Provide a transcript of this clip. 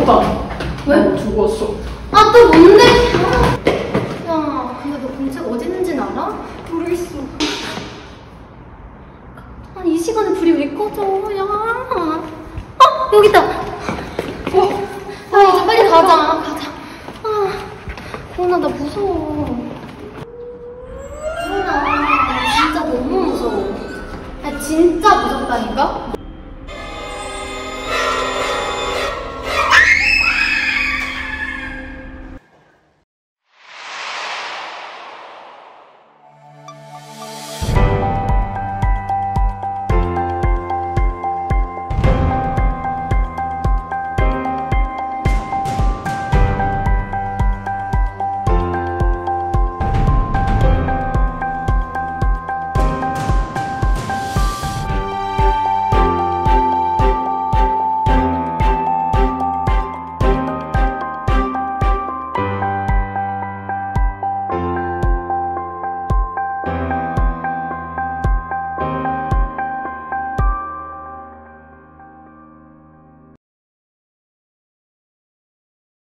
죽었다. 왜? 죽었어. 아, 또 뭔데? 야, 근데 너 공책 어디 있는지는 알아? 모르겠어. 아니, 이 시간에 불이 왜 꺼져? 야. 여기 있다. 이제 빨리 가자. 고은아, 나 무서워. 고은아, 나 진짜 너무 무서워. 야, 진짜 무섭다니까?